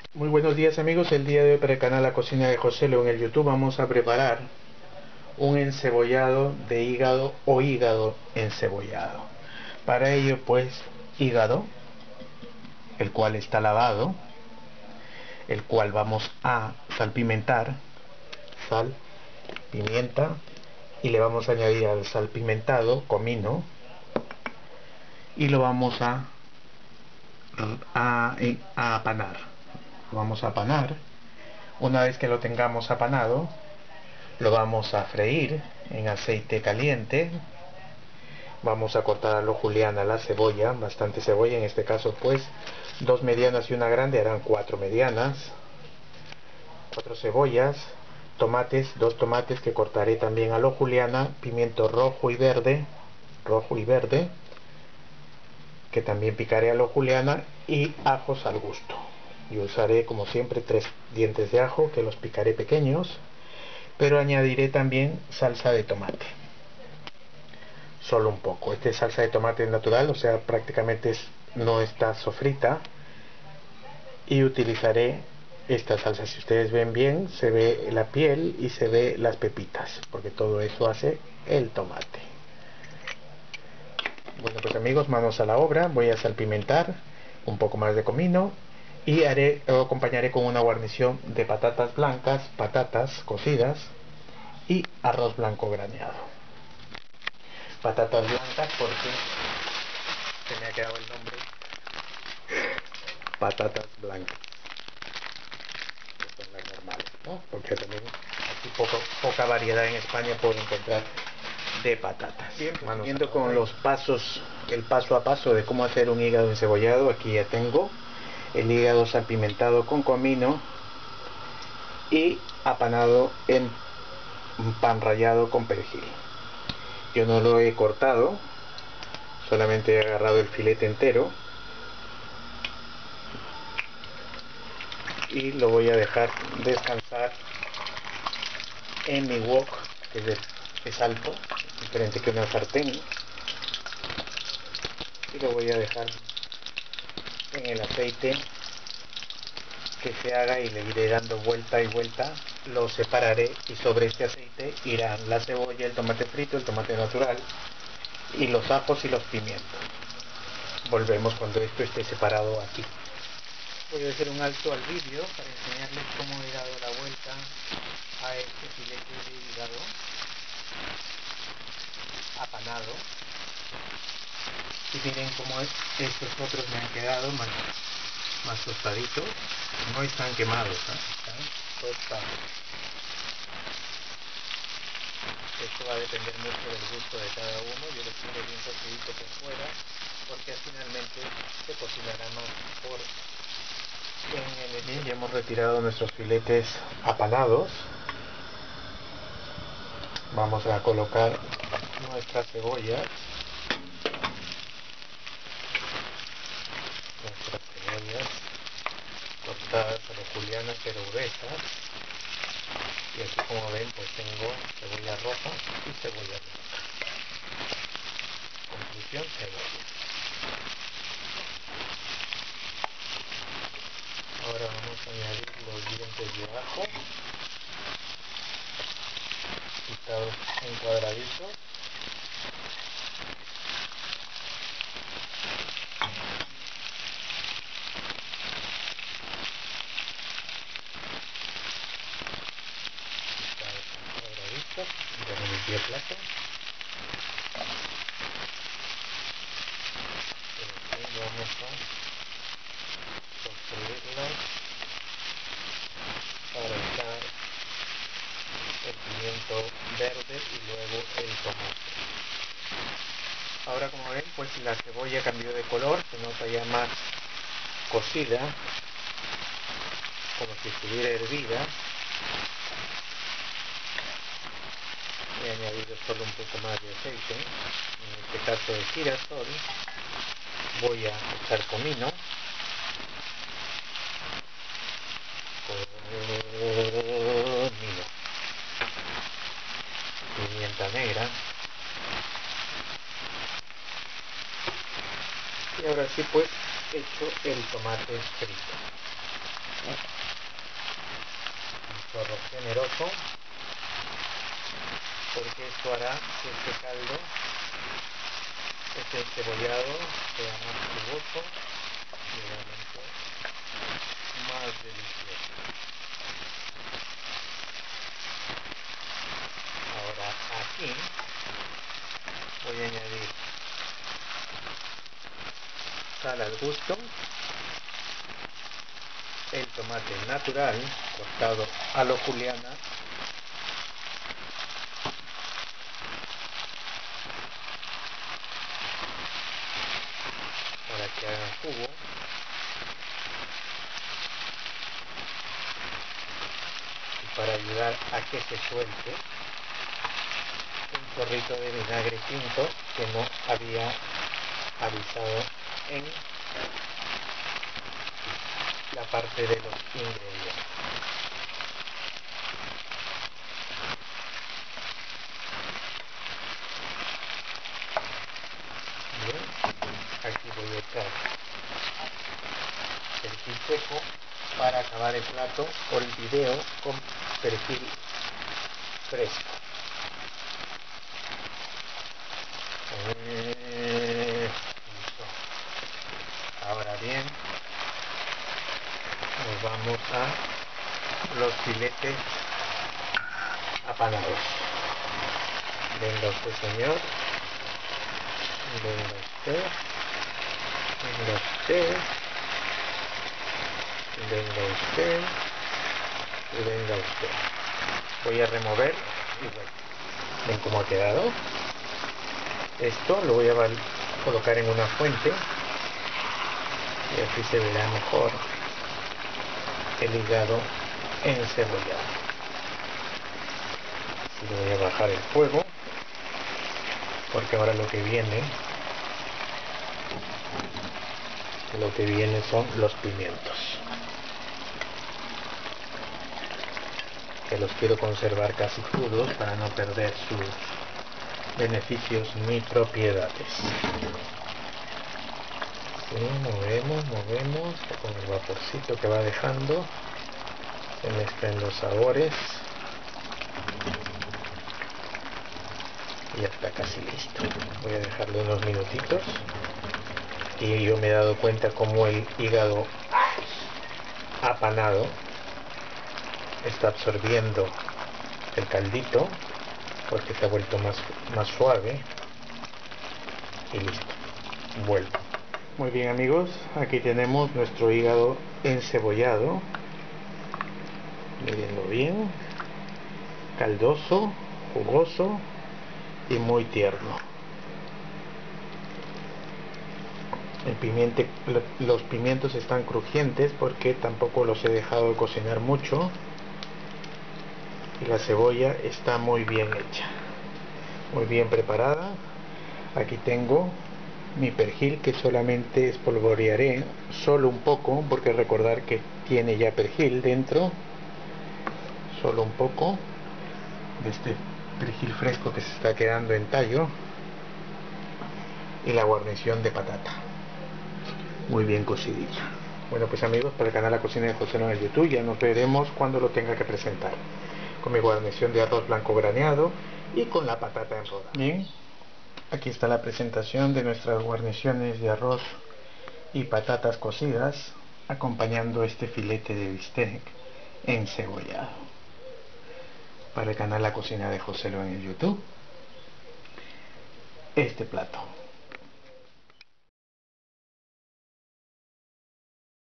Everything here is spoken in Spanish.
Muy buenos días amigos, el día de hoy para el canal La Cocina de José Lo en el YouTube vamos a preparar un encebollado de hígado o hígado encebollado. Para ello pues hígado, el cual está lavado, el cual vamos a salpimentar, sal, pimienta, y le vamos a añadir al salpimentado comino y lo vamos a apanar. Lo vamos a apanar. Una vez que lo tengamos apanado, lo vamos a freír en aceite caliente. Vamos a cortar a lo juliana la cebolla, bastante cebolla, en este caso pues 2 medianas y una grande harán 4 medianas, 4 cebollas, tomates, 2 tomates que cortaré también a lo juliana, pimiento rojo y verde, que también picaré a lo juliana, y ajos al gusto. Yo usaré como siempre 3 dientes de ajo que los picaré pequeños, pero añadiré también salsa de tomate, solo un poco. Esta es salsa de tomate natural, o sea, prácticamente no está sofrita, y utilizaré esta salsa. Si ustedes ven bien, se ve la piel y se ve las pepitas, porque todo eso hace el tomate. Bueno pues amigos, manos a la obra. Voy a salpimentar un poco más de comino y lo acompañaré con una guarnición de patatas blancas, patatas cocidas y arroz blanco graneado. Patatas blancas porque se me ha quedado el nombre, patatas blancas, que son las normales, ¿no? Porque también aquí poca variedad en España puedo encontrar de patatas. Bien, pues siguiendo con los pasos, el paso a paso de cómo hacer un hígado encebollado, aquí ya tengo el hígado salpimentado con comino y apanado en pan rallado con perejil. Yo no lo he cortado, solamente he agarrado el filete entero y lo voy a dejar descansar en mi wok, que es alto, diferente que una sartén, y lo voy a dejar en el aceite que se haga y le iré dando vuelta y vuelta. Lo separaré y sobre este aceite irán la cebolla, el tomate frito, el tomate natural y los ajos y los pimientos. Volvemos cuando esto esté separado aquí. Voy a hacer un alto al vídeo para enseñarles cómo he dado la vuelta a este filete de hígado apanado, y miren cómo estos otros me han quedado más tostaditos, no están quemados, están tostados. Esto va a depender mucho del gusto de cada uno. Yo les quiero bien cocidito por fuera, porque finalmente se cocinará más por en el... Bien, ya hemos retirado nuestros filetes apanados. Vamos a colocar nuestras cebollas, cortadas a lo juliana pero gruesas, y aquí como ven pues tengo cebolla roja y cebolla blanca. Conclusión, cebolla. Ahora vamos a añadir los dientes de ajo picados en cuadraditos. Ya me limpié el plato. Y vamos a sofreírlos para echar el pimiento verde y luego el tomate. Ahora como ven pues la cebolla cambió de color, se nota ya más cocida, como si estuviera hervida. He añadido solo un poco más de aceite, en este caso de girasol. Voy a echar comino, pimienta negra, y ahora sí pues echo el tomate frito. Un chorro generoso, porque esto hará que este caldo, este encebollado, sea más jugoso y realmente más delicioso. Ahora aquí voy a añadir sal al gusto, el tomate natural cortado a lo juliana, para que hagan jugo, y para ayudar a que se suelte, un chorrito de vinagre tinto que no había avisado en la parte de los ingredientes. Bien, aquí voy a echar perejil seco. Para acabar el plato o el video con perejil fresco. Listo. Ahora bien, nos vamos a los filetes apanados. Venga usted, señor. Venga usted. Venga usted. Venga usted. Y venga usted. Voy a remover y bueno. ¿Ven cómo ha quedado? Esto lo voy a colocar en una fuente y así se verá mejor el hígado encebollado. Así le voy a bajar el fuego porque ahora lo que viene son los pimientos, que los quiero conservar casi crudos para no perder sus beneficios ni propiedades. Sí, movemos con el vaporcito que va dejando, se mezclan los sabores y ya está casi listo. Voy a dejarlo unos minutitos y yo me he dado cuenta como el hígado apanado está absorbiendo el caldito porque se ha vuelto más suave y listo, vuelvo. Muy bien, amigos, aquí tenemos nuestro hígado encebollado, mírenlo bien, caldoso, jugoso y muy tierno. Los pimientos están crujientes porque tampoco los he dejado cocinar mucho. Y la cebolla está muy bien hecha, muy bien preparada. Aquí tengo mi perejil que solamente espolvorearé solo un poco, porque recordar que tiene ya perejil dentro. Solo un poco de este perejil fresco que se está quedando en tallo, y la guarnición de patata muy bien cocidilla. Bueno, pues amigos, para el canal La Cocina de José en el YouTube, ya nos veremos cuando lo tenga que presentar, con mi guarnición de arroz blanco graneado y con la patata en rodajas. Bien, aquí está la presentación de nuestras guarniciones de arroz y patatas cocidas, acompañando este filete de bistec encebollado. Para el canal La Cocina de José en el YouTube, este plato.